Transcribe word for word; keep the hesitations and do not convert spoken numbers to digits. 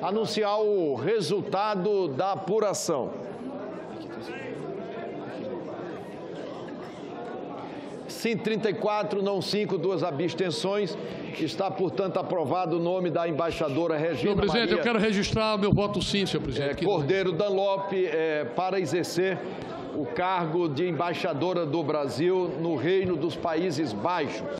anunciar o resultado da apuração. Sim, trinta e quatro, não cinco, duas abstenções. Está, portanto, aprovado o nome da embaixadora Regina Senhor presidente, Maria, eu quero registrar o meu voto sim, senhor presidente. é, Cordeiro Dunlop, é, para exercer o cargo de embaixadora do Brasil no Reino dos Países Baixos.